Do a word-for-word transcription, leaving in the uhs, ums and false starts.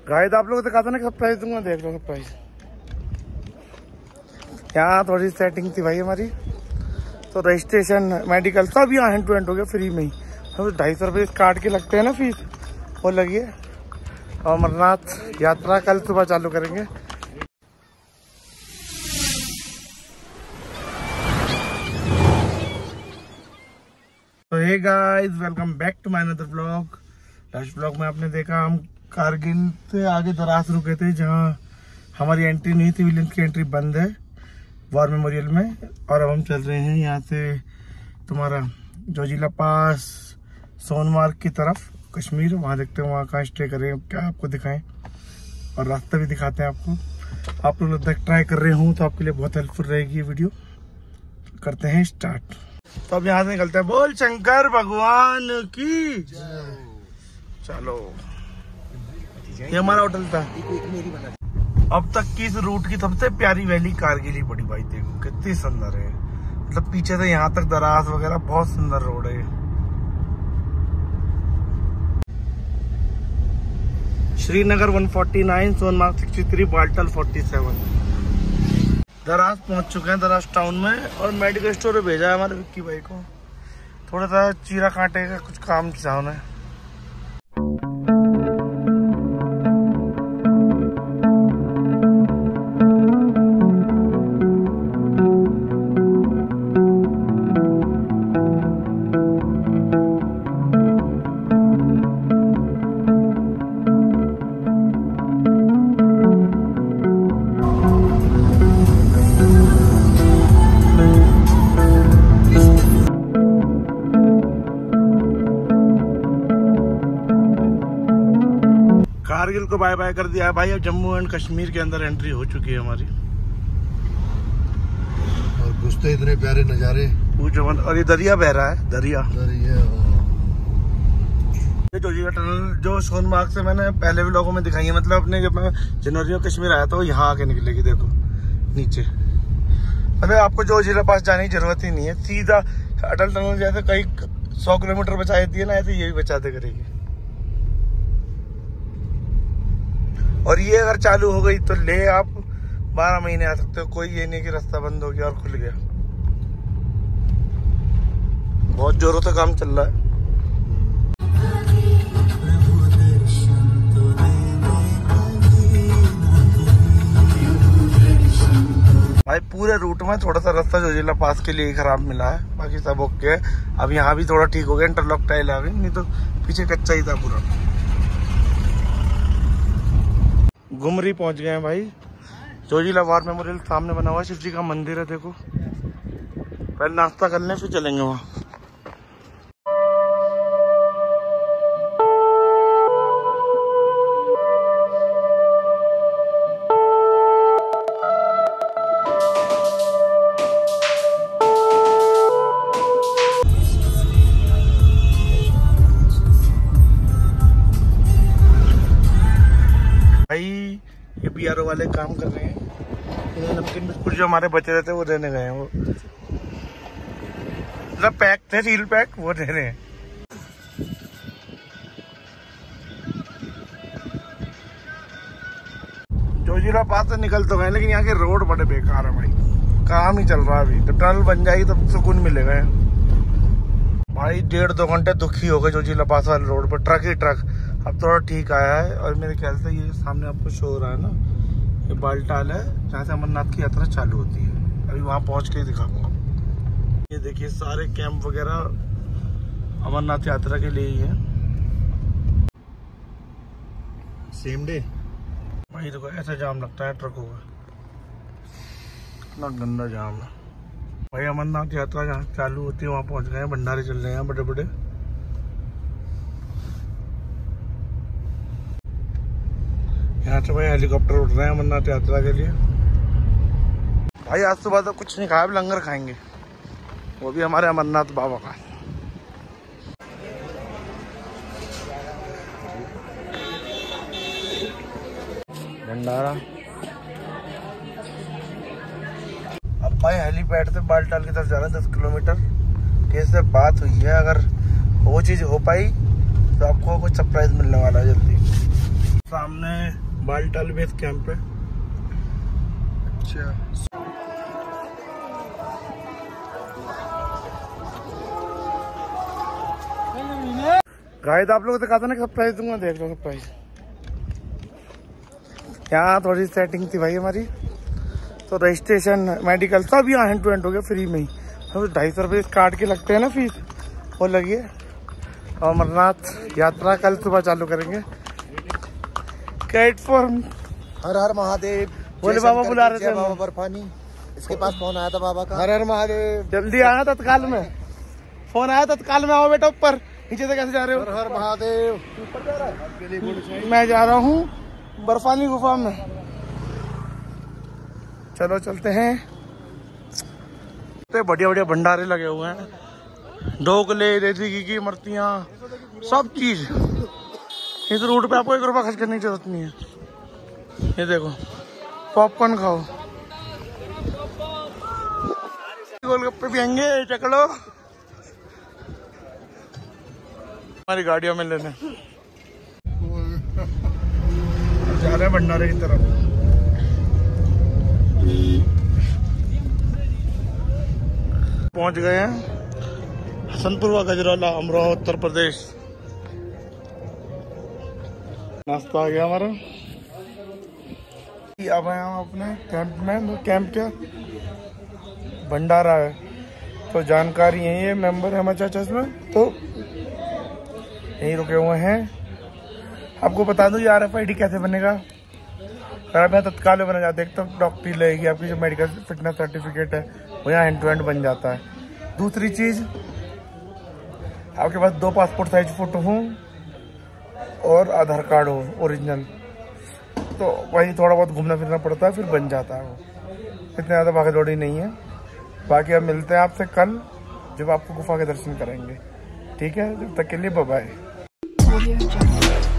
Guys आप लोगों को दिखाता ना सरप्राइज दूंगा, देख लो सरप्राइज। यहाँ थोड़ी सेटिंग थी भाई हमारी, तो रजिस्ट्रेशन मेडिकल सब यहाँ हैंड टू हैंड हो गया फ्री में ही। तो ढाई सौ रुपये काट के लगते हैं ना फीस, वो लगी है। और अमरनाथ यात्रा कल सुबह चालू करेंगे। तो hey guys, welcome back to my another vlog. Last vlog में आपने देखा हम कारगिल से आगे दराज रुके थे, जहां हमारी एंट्री नहीं थी, विलियम्स की एंट्री बंद है वॉर मेमोरियल में। और अब हम चल रहे हैं यहाँ से तुम्हारा जोजिला पास, सोनमार्ग की तरफ, कश्मीर। वहाँ देखते हैं वहाँ कहाँ स्टे करें, क्या आपको दिखाएं और रास्ता भी दिखाते हैं आपको। आप लोग तक ट्राई कर रहे हूँ तो आपके लिए बहुत हेल्पफुल रहेगी ये वीडियो। करते हैं स्टार्ट। तो अब यहाँ से निकलते हैं। बोल शंकर भगवान की। चलो, ये हमारा होटल था। अब तक की इस रूट की सबसे प्यारी वैली कारगिल ही पड़ी भाई। देखो कितनी सुंदर है, मतलब पीछे से यहाँ तक दराज वगैरह, बहुत सुंदर रोड है। श्रीनगर एक सौ उनचास, सोनमार्ग तिरसठ, बाल्टल सैंतालीस। दराज पहुंच चुके हैं, दराज टाउन में। और मेडिकल स्टोर पे भेजा है हमारे विक्की भाई को, थोड़ा सा चीरा कांटे का कुछ काम था उन्हें। कारगिल को बाय बाय कर दिया है भाई। अब जम्मू एंड कश्मीर के अंदर एंट्री हो चुकी है हमारी। और घुसते इतने प्यारे नजारे, और ये दरिया बह रहा है, दरिया दरिया। ये जोजिला टनल जो सोनमार्ग से मैंने पहले भी लोगों में दिखाई है, मतलब अपने जब मैं जनवरी में कश्मीर आया था, वो यहाँ आके निकलेगी। देखो नीचे, मतलब आपको जोजिला पास जाने की जरूरत ही नहीं है, सीधा अटल टनल जैसे कई सौ किलोमीटर बचा देती है ना, ऐसे ये भी बचाते करेगी। और ये अगर चालू हो गई तो ले आप बारह महीने आ सकते हो, कोई ये नहीं कि रास्ता बंद हो गया और खुल गया। बहुत जोरों से काम चल रहा है भाई। पूरे रूट में थोड़ा सा रास्ता जोजिला पास के लिए ही खराब मिला है, बाकी सब ओके है। अब यहाँ भी थोड़ा ठीक हो गया, इंटरलॉक टाइल आ गई, नहीं तो पीछे कच्चा ही था पूरा। गुमरी पहुंच गए हैं भाई। जोजिला वॉर मेमोरियल सामने बना हुआ है, शिव जी का मंदिर है। देखो पहले नाश्ता कर लें फिर चलेंगे वहाँ। ये बी आर ओ वाले काम कर रहे हैं। नमकीन बिस्कुट जो हमारे बचे रहते वो देने गए हैं, वो मतलब पैक थे, सील पैक, वो दे रहे हैं। जोजिला पास से निकल तो गए, लेकिन यहाँ के रोड बड़े बेकार है भाई। काम ही चल रहा है अभी, जब टनल बन जाएगी तब सुकून मिलेगा भाई। डेढ़ दो घंटे दुखी हो गए जोजिला पास वाले रोड पर, ट्रक ही ट्रक। अब थोड़ा ठीक आया है। और मेरे ख्याल से ये सामने आपको शो हो रहा है ना, ये बाल्टाल है जहाँ से अमरनाथ की यात्रा चालू होती है। अभी वहाँ पहुँच के दिखाऊंगा। ये देखिए सारे कैंप वगैरह अमरनाथ यात्रा के लिए ही है। सेम डे भाई देखो ऐसा जाम लगता है ट्रकों का, इतना गंदा जाम है भाई। अमरनाथ यात्रा जहाँ चालू होती है वहाँ पहुँच गए हैं, भंडारे चल रहे हैं बड़े बड़े। यहाँ से भाई हेलीकॉप्टर उठ रहे हैं अमरनाथ यात्रा के लिए। भाई आज सुबह तो कुछ नहीं खाया, अब लंगर खाएंगे, वो भी हमारे अमरनाथ बाबा का। भंडारा। अब भाई हेलीपैड से बाल्टाल की तरफ जा रहे हैं, दस किलोमीटर। कैसे बात हुई है, अगर वो चीज हो पाई तो आपको कुछ सरप्राइज मिलने वाला है जल्दी। सामने बालटाल बेस कैंप है। अच्छा, गाइस आप लोगों से कहा था ना सरप्राइज दूंगा, देख लो सरप्राइज। यहाँ थोड़ी सेटिंग थी भाई हमारी, तो रजिस्ट्रेशन मेडिकल सब यहाँ हैंड टू हैंड हो गया फ्री में ही। तो ढाई सौ रुपये काट के लगते हैं ना फीस, वो लगी है। और अमरनाथ यात्रा कल सुबह चालू करेंगे। प्लेटफॉर्म हर हर महादेव। बोले बाबा बुला रहे थे, बाबा बर्फानी, इसके पास फोन आया था बाबा का। हर हर महादेव, जल्दी आना तत्काल में, फोन आया तत्काल में आओ बेटा ऊपर। नीचे से कैसे जा रहे हो? हर हर महादेव। मैं जा रहा हूँ बर्फानी गुफा में। चलो चलते हैं। तो बढ़िया बढ़िया भंडारे लगे हुए हैं, ढोकले, देसी घी की इमरतियाँ, सब चीज। इस रूट पे आपको एक रुपया खर्च करने की जरूरत नहीं है। ये देखो, पॉपकॉर्न खाओ, गोलगप्पे पियेंगे, चकलो हमारी गाड़ियों में लेने जा रहे हैं भंडारे की तरफ। पहुंच गए हैं हसनपुर व गजराला, अमरोहा, उत्तर प्रदेश। नाश्ता आ गया हमारा। अब आए हम अपने कैंप में। कैंप क्या भंडारा है, तो जानकारी यही है, मेंबर है हमारे चाचा इसमें, तो यहीं रुके हुए हैं। आपको बता दूं आर एफ आई डी कैसे बनेगा। अगर आप यहाँ तत्काल में बना जाते तो डॉक्टरी लगेगी, आपकी जो मेडिकल फिटनेस सर्टिफिकेट है वो यहाँ हैंड टू हैंड बन जाता है। दूसरी चीज, आपके पास दो पासपोर्ट साइज फोटो हो और आधार कार्ड हो ओरिजिनल, तो वही थोड़ा बहुत घूमना फिरना पड़ता है, फिर बन जाता है वो। इतनी ज़्यादा भाग दौड़ी नहीं है। बाकी अब मिलते हैं आपसे कल, जब आपको गुफा के दर्शन करेंगे। ठीक है, जब तक के लिए बाय बाय।